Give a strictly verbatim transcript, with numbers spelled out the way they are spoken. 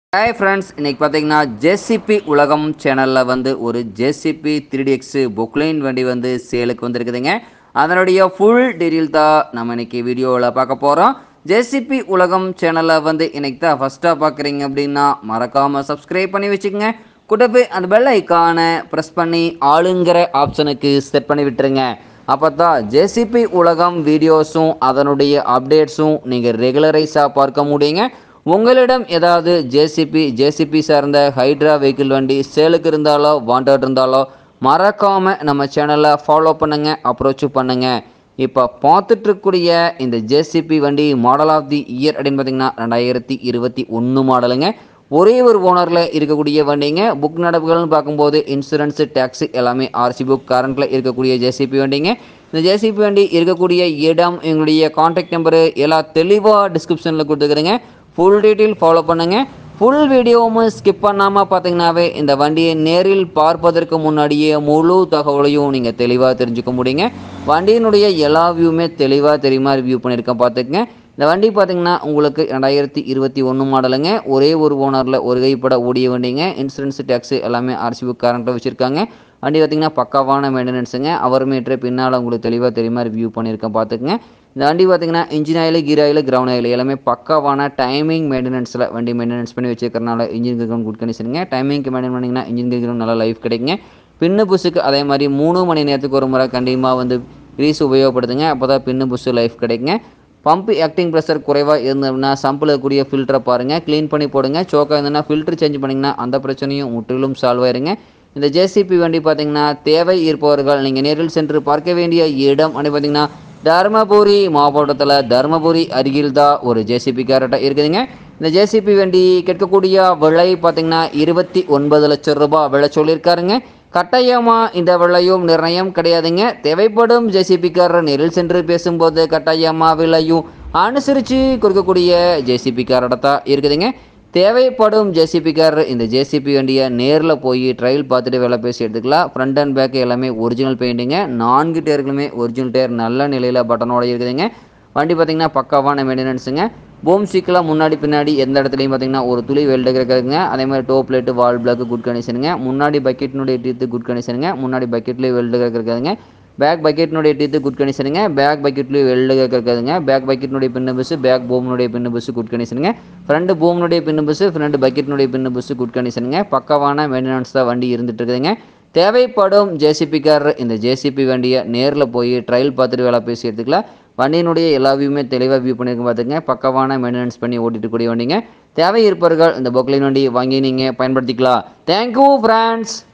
Hi friends, இன்றைக்கி பார்த்தீங்கன்னா JCB உலகம் சேனலில் வந்து ஒரு JCB three D X Poclain வண்டி வந்து சேலுக்கு வந்துருக்குதுங்க. அதனுடைய ஃபுல் டீட்டெயில் தான் நம்ம இன்றைக்கி வீடியோவில் பார்க்க போகிறோம். ஜேசிபி உலகம் சேனலில் வந்து இன்றைக்கி தான் ஃபஸ்ட்டாக பார்க்குறீங்க அப்படின்னா மறக்காமல் சப்ஸ்கிரைப் பண்ணி வச்சுக்கோங்க. கூடவே அந்த பெல் ஐக்கானை ப்ரெஸ் பண்ணி ஆளுங்கிற ஆப்ஷனுக்கு செட் பண்ணி விட்டுருங்க. அப்போ தான் ஜேசிபி உலகம் வீடியோஸும் அதனுடைய அப்டேட்ஸும் நீங்கள் ரெகுலரைஸாக பார்க்க முடியுங்க. உங்களிடம் ஏதாவது ஜேசிபி ஜேசிபி சார்ந்த ஹைட்ரா வெஹிக்கிள் வண்டி சேலுக்கு இருந்தாலோ வாண்டட் இருந்தாலோ மறக்காமல் நம்ம சேனலை ஃபாலோ பண்ணுங்கள், அப்ரோச் பண்ணுங்கள். இப்போ பார்த்துட்ருக்கூடிய இந்த ஜேசிபி வண்டி மாடல் ஆஃப் தி இயர் அப்படின்னு பார்த்தீங்கன்னா ரெண்டாயிரத்தி இருபத்தி ஒன்று மாடலுங்க. ஒரே ஒரு ஓனரில் இருக்கக்கூடிய வண்டிங்க. புக் நடப்புகள்னு பார்க்கும்போது இன்சூரன்ஸு டேக்ஸு எல்லாமே ஆர்சி புக் கரண்ட்டில் இருக்கக்கூடிய ஜேசிபி வண்டிங்க. இந்த ஜேசிபி வண்டி இருக்கக்கூடிய இடம், எங்களுடைய கான்டாக்ட் நம்பரு எல்லாம் தெளிவாக டிஸ்கிரிப்ஷனில் கொடுத்துக்கிறேங்க. ஃபுல் டீட்டெயில் ஃபாலோ பண்ணுங்கள். ஃபுல் வீடியோவும் ஸ்கிப் பண்ணாமல் பார்த்தீங்கன்னாவே இந்த வண்டியை நேரில் பார்ப்பதற்கு முன்னாடியே முழு தகவலையும் நீங்கள் தெளிவாக தெரிஞ்சுக்க முடியுங்க. வண்டியினுடைய எல்லா வியூவுமே தெளிவாக தெரியுமா ரிவ்யூ பண்ணியிருக்கேன், பார்த்துக்குங்க. இந்த வண்டி பார்த்திங்கன்னா உங்களுக்கு ரெண்டாயிரத்தி இருபத்தி ஒன்று மாடலுங்க. ஒரே ஒரு ஓனரில் ஒரு கைப்பட ஓடிய வண்டிங்க. இன்சூரன்ஸ் டேக்ஸு எல்லாமே ஆர்சி புக் கரண்ட்டில் வச்சுருக்காங்க. வண்டி பார்த்திங்கன்னா பக்காவான மெயின்டெனன்ஸுங்க. அவர் மீட்டரு பின்னால் உங்களுக்கு தெளிவாக தெரியுமா ரிவ்யூ பண்ணியிருக்கேன், பார்த்துக்குங்க. இந்த வண்டி பார்த்திங்கன்னா engine oil, gear oil, ground oil எல்லாமே பக்காவான டைமிங் மெயின்டெனன்ஸில் வண்டி மெயின்டெனன்ஸ் பண்ணி வச்சுருக்கறனால இன்ஜின் கிரவுண்ட் குட் கண்டிஷனுங்க. டைமிங்க்கு மெயின்டைன் பண்ணிங்கன்னா இன்ஜின் கிரவுண்ட் நல்லா லைஃப் கிடைக்குங்க. பின்னு புஷுக்கு அதே மாதிரி மூணு மணி நேரத்துக்கு ஒரு முறை கண்டிப்பாக வந்து கிரீஸ் உபயோகப்படுத்துங்க. அப்போ தான் பின்னு புஷு லைஃப் கிடைக்குங்க. பம்பு ஆக்டிங் ப்ரெஷர் குறைவாக இருந்ததுன்னா சம்பில் இருக்கக்கூடிய ஃபில்டரை பாருங்கள், க்ளீன் பண்ணி போடுங்க. சோக்காக இருந்ததுன்னா ஃபில்டர் சேஞ்ச் பண்ணிங்கன்னா அந்த பிரச்சனையும் முற்றிலும் சால்வ் ஆயிருங்க. இந்த ஜேசிபி வண்டி பார்த்திங்கன்னா தேவை இருப்பவர்கள் நீங்கள் நேரில் சென்று பார்க்க வேண்டிய இடம் அப்படி பார்த்திங்கன்னா தருமபுரி மாவட்டத்தில் தருமபுரி அருகில் தான் ஒரு ஜேசிபி கேரட்டாக இருக்குதுங்க. இந்த ஜேசிபி வண்டி கேட்கக்கூடிய விலை பார்த்திங்கன்னா இருபத்தி ஒன்பது லட்சம் ரூபாய் விலை சொல்லியிருக்காருங்க. கட்டாயமாக இந்த விலையும் நிர்ணயம் கிடையாதுங்க. தேவைப்படும் ஜேசிபிக்காரர் நேரில் சென்று பேசும்போது கட்டாயமாக விலையும் அனுசரித்து கொடுக்கக்கூடிய ஜேசிபி காரடாக தான் இருக்குதுங்க. தேவைப்படும் ஜேசிபிக்காரர் இந்த ஜேசிபி வண்டியை நேரில் போய் ட்ரையல் பார்த்துட்டு வேலை பேசி எடுத்துக்கலாம். ஃப்ரண்ட் அண்ட் பேக் எல்லாமே ஒரிஜினல் பெயிண்டிங்க. நான்கு டயர்களுமே ஒரிஜினல் டயர் நல்ல நிலையில் பட்டனோட இருக்குதுங்க. வண்டி பார்த்திங்கன்னா பக்காவான மெயின்டெனன்ஸுங்க. பூம் சீக்கெலாம் முன்னாடி பின்னாடி எந்த இடத்துலையும் பார்த்திங்கன்னா ஒரு துளி வெல்டு இருக்குதுங்க. அதே மாதிரி toe plate, wall block good கண்டிஷனுங்க. முன்னாடி பக்கெட்டினுடைய டீத்து குட் கண்டிஷனுங்க. முன்னாடி பக்கெட்லேயே வெல்டு இருக்குதுங்க. பேக் பக்கெட்டினுடைய டீத்து குட் கண்டிஷனுங்க. பேக் பக்கெட்லேயே வெல்டு இருக்குதுங்க. பேக் பக்கெட்டினுடைய பின்னு பஸ்ஸு, பேக் பூமினுடைய பின்னு பஸ்ஸு குட் கண்டிஷனுங்க. ஃப்ரண்ட் பூமினுடைய பின்னு பஸ்ஸு, ஃப்ரண்ட் பக்கெட்டினுடைய பின்னு பஸ்ஸு குட் கண்டிஷனுங்க. பக்கவான மெயின்டெனன்ஸ் தான் வண்டி இருந்துகிட்டு இருக்குதுங்க. தேவைப்படும் ஜேசிபிக்காரர் இந்த ஜேசிபி வண்டியை நேரில் போய் ட்ரையல் பார்த்துட்டு வேலை பேசி எடுத்துக்கலாம். வண்டியினுடைய எல்லா வியூமே தெளிவாக வியூ பண்ணியிருக்க பார்த்துங்க. பக்கவான மெயின்டெனன்ஸ் பண்ணி ஓட்டிட்டு கூடிய வண்டிங்க. தேவை இருப்பவர்கள் இந்த பொக்லைன் வண்டி வாங்கி நீங்கள் பயன்படுத்திக்கலாம். Thank you friends.